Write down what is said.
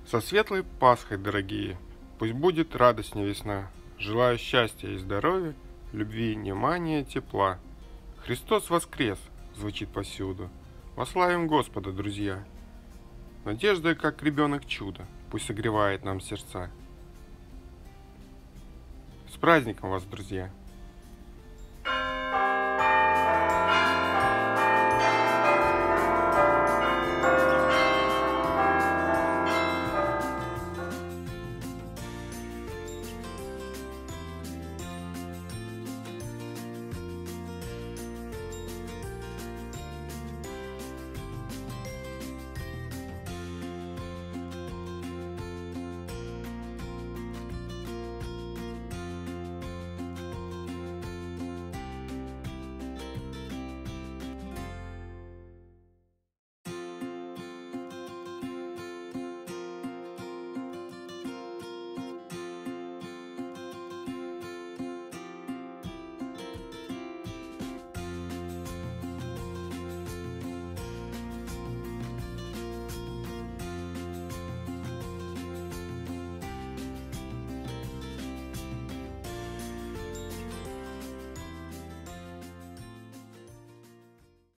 Со светлой Пасхой, дорогие! Пусть будет радостнее весна. Желаю счастья и здоровья, любви, внимания, тепла. Христос воскрес! Звучит повсюду. Вославим Господа, друзья! Надежда, как ребенок чудо, пусть согревает нам сердца. С праздником вас, друзья!